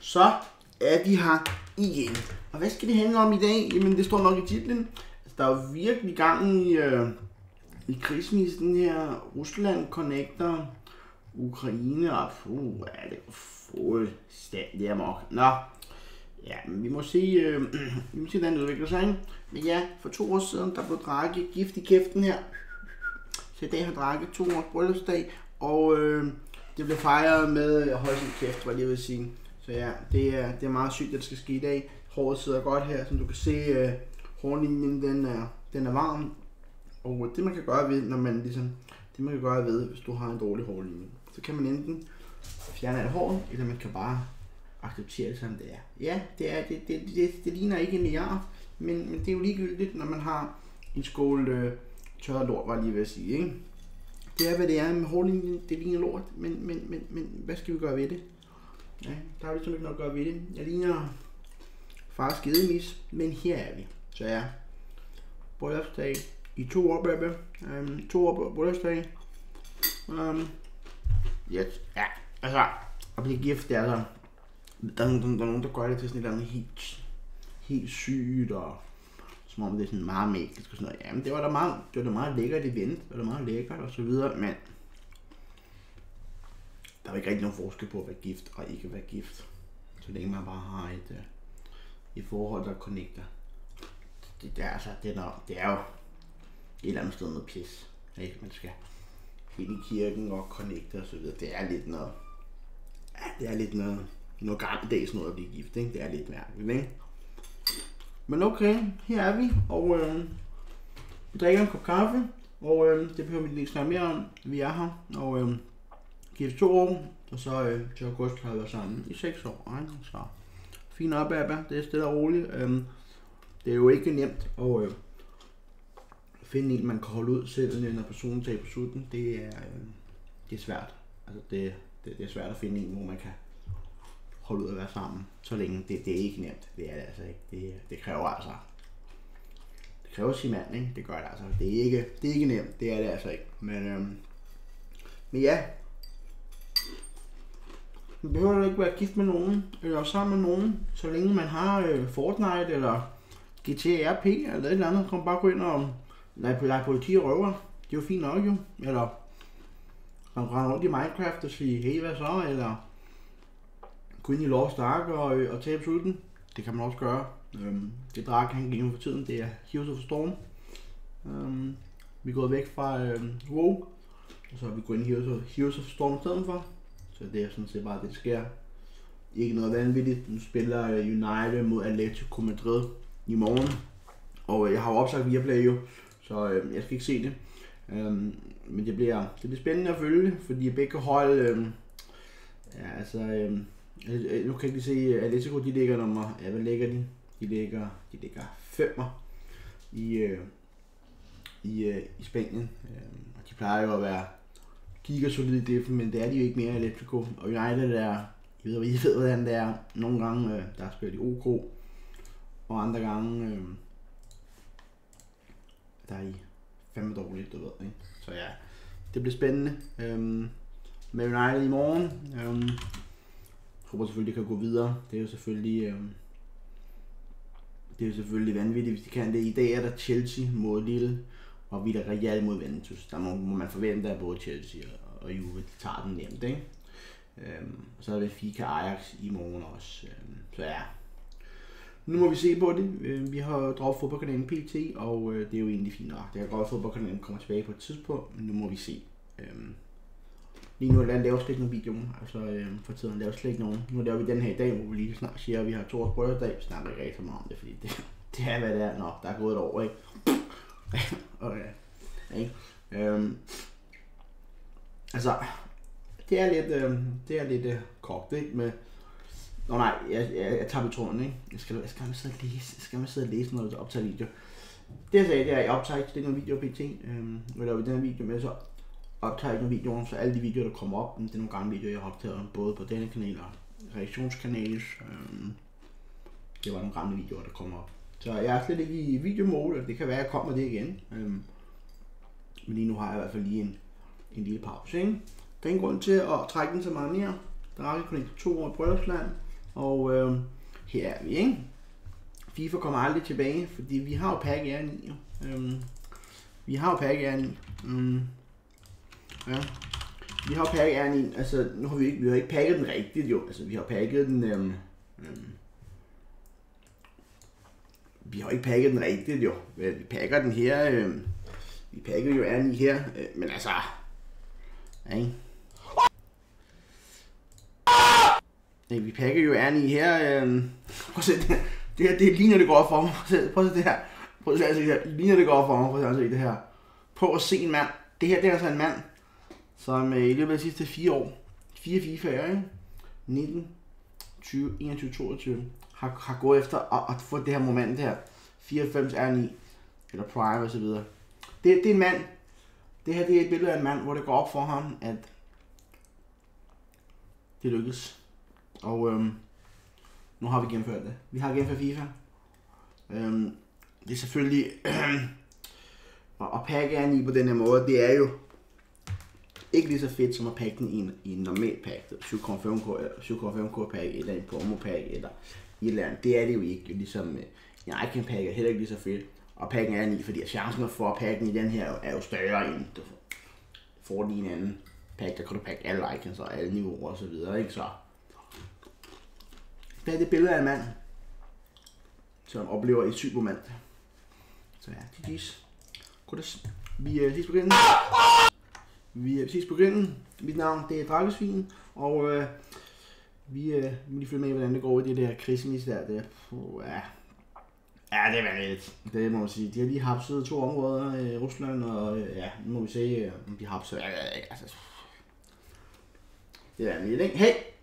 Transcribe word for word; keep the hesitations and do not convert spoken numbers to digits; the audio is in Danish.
så er vi her igen. Og hvad skal det handle om i dag? Jamen det står nok i titlen. Altså, der er jo virkelig gang i, øh, i krigsmisten her. Rusland connecter Ukraine og puh, ja, det går fuldstændig amok. Nå, ja, men vi må se, øh, vi må se, hvordan det udvikler sig. Men ja, for to år siden, der blev Drake gift i kæften her. Så i dag har Drake to års bryllupsdag, og øh, det blev fejret med højt sin kæft, var jeg lige ved at sige. Så ja, det er, det er meget sygt, at det skal ske i dag. Håret sidder godt her, som du kan se, øh, hårlinjen den er, den er varm. Og det man kan gøre ved, når man ligesom, det man kan gøre ved, hvis du har en dårlig hårlinje, så kan man enten fjerne alt håret, eller man kan bare acceptere det, som det er. Ja, det, er, det, det, det, det ligner ikke en milliard, men, men det er jo ligegyldigt, når man har en skål øh, tørret lort, var jeg lige ved at sige, ikke? Det er, hvad det er med hårlinjen, det ligner lort, men, men, men, men hvad skal vi gøre ved det? Ja, der er ligesom ikke noget at gøre ved det. Jeg ligner fars gedemis, men her er vi. Så ja, bryllupsdag i to år, baby. Um, to år bryllupsdag. Um, yes. Ja, altså, at blive gift, det er altså, der er, der, der er nogen, der gør det til sådan et eller andet helt, helt sygt, og som om det er sådan meget magisk og sådan noget. Jamen, det var da meget, det var da meget lækkert event, det var da meget lækkert og så videre, men der er ikke rigtig nogen forskel på at være gift og ikke være gift, så længe man bare har et, uh, et forhold, der connecter. Det, det, er, altså, det, er, det er jo et eller andet sted noget pis, ikke? Man skal helt i kirken og connecte og så videre. Det er lidt noget, ja, det er lidt noget, noget gammeldags noget at blive gift, ikke? Det er lidt mærkeligt, ikke? Men okay, her er vi, og øh, vi drikker en kop kaffe, og øh, det behøver vi ikke snakke mere om. Vi er her, og øh, gift to år, og så øh, til august har vi været sammen i seks år, ikke? Så fint op, Abba. Det er stille og roligt. Øh, det er jo ikke nemt at øh, finde en, man kan holde ud selv, når personen tager på sutten. Det er, øh, det er svært. Altså det, det, det er svært at finde en, hvor man kan holde ud at være sammen så længe. Det, det er ikke nemt. Det er det altså ikke. Det, det kræver altså. Det kræver sin mand, ikke? Det gør det altså. Det er ikke, det er ikke nemt. Det er det altså ikke. Men, øh, men ja. Man behøver ikke være gift med nogen, eller sammen med nogen, så længe man har øh, Fortnite, eller G T A R P, eller et eller andet, så kan man bare gå ind og lege, lege politi og røver. Det er jo fint nok jo. Eller man render rundt i Minecraft og sige, hey, hvad så? Eller gå ind i Lost Ark og, og tabe sulten. Det kan man også gøre. Øhm, det Drake han gik for tiden, det er Heroes of Storm. Øhm, vi er gået væk fra øhm, WoW, og så har vi gået ind i Heroes of, Heroes of Storm i stedet for. Så det er sådan set bare, det sker. Ikke noget vanvittigt. Nu spiller United mod Atletico Madrid i morgen. Og jeg har jo opsagt Viaplay jo, så øh, jeg skal ikke se det. Øhm, men det bliver, det bliver spændende at følge, fordi begge hold, øh, ja altså, øh, nu kan jeg ikke se, Atletico de ligger nummer, ja hvad ligger de? De ligger, de ligger femmer i, øh, i, øh, i Spanien. Øh, og de plejer jo at være gigasolide i det, men det er de jo ikke mere, Atletico. Og United er, I ved, I ved hvordan det er, nogle gange øh, der spiller de OK, og andre gange øh, der er I fandme dårligt, du ved, ikke? Så ja, det bliver spændende øhm, med United i morgen. Øhm, jeg håber selvfølgelig, de kan gå videre. Det er jo selvfølgelig øhm, det er jo selvfølgelig vanvittigt, hvis de kan det. I dag er der Chelsea mod Lille, og Villarreal mod Juventus. Der må, må man forvente, at både Chelsea og, og Juve tager den nemt, ikke? Øhm, og så er det Benfica Ajax i morgen også. Øhm, så ja, nu må vi se på det. Vi har droppet fodboldkanalen P T, og det er jo egentlig fint nok. Det er godt, at fodboldkanalen kommer tilbage på et tidspunkt, men nu må vi se. Øhm, lige nu laver vi slet ikke nogen videoer, altså øhm, for tiden laver vi slet ikke nogen. Nu laver vi den her i dag, hvor vi lige snart siger, at vi har to års bryllupsdag. Vi snakker ikke rigtig meget om det, fordi det, det er hvad det er. Nå, der er gået et år, ikke? Okay. Ikke? Øhm, altså, det er lidt, øhm, det er lidt øh, kogt, ikke? Med Nå nej, jeg, jeg, jeg tager på tråden, ikke? Jeg skal, jeg skal sidde og læse, jeg skal sidde og læse, når jeg optager video. Det jeg sagde, det er, at jeg optager ikke den video på P T. Øhm, jeg laver den her video med, så optager jeg ikke nogle videoer, så alle de videoer, der kommer op, det er nogle gamle videoer, jeg har optaget, både på denne kanal og reaktionskanalen. Øhm, det var nogle gamle videoer, der kommer op. Så jeg er slet ikke i videomode, og det kan være, at jeg kommer det igen. Øhm, men lige nu har jeg i hvert fald lige en, en lille pause, ikke? Der er ingen grund til at trække den så meget mere. Der er ikke kun to år i bryllupsland. Og øh, her er vi, ikke? FIFA kommer aldrig tilbage, fordi vi har jo pack R ni. Øhm, vi har jo pack R ni. Øhm, ja. Vi har pack R ni, altså nu har vi ikke, vi har ikke packet den rigtigt jo, altså vi har packet den, øhm, øhm, vi har ikke packet den rigtigt jo, vi pakker den her, øhm, vi pakker jo R ni her, øh, men altså, ikke? Nej, vi pakker jo R ni her, øhm, prøv at se det her, det her, det ligner det går op for mig, prøv at se, prøv at se det her, prøv at se det her, ligner det går op for mig, prøv at se det her, prøv at se en mand, det her det er altså en mand, som øh, i løbet af de sidste fire år, fire FIFA'er, ikke? nitten, tyve, enogtyve, toogtyve, har, har gået efter at, at få det her moment her, fireoghalvfems R ni, eller Prime og så videre. Det, det er en mand, det her det er et billede af en mand, hvor det går op for ham, at det lykkes. Og øhm, nu har vi gennemført det. Vi har gennemført FIFA. Øhm, det er selvfølgelig, øh, at pakke R ni på den her måde, det er jo ikke lige så fedt som at pakke den i en, i en normal pack, syv komma fem K pack, eller en promo pack, eller et eller andet. Det er det jo ikke, ligesom en Icon pack er heller ikke lige så fedt. Og pakken er ni, fordi chancen for at pakke den i den her er jo større end du får den i en anden pack, der kan du pakke alle icons og alle niveauer og så videre, ikke så? Det er det billede af en mand, som oplever et sygt moment. Så ja, G G's. Goddags. Vi øh, ses på grinden. Vi øh, ses på grinden. Mit navn det er Drakkesvin, og øh, vi øh, må lige følge med, hvordan det går i det der Christmas der. Det, uh, ja. ja, det er vanvittigt. Det må man sige. De har lige hapset to områder i øh, Rusland, og øh, ja, nu må vi se, øh, om de hapser. Ja, altså, det er vanvittigt, ikke? Hey!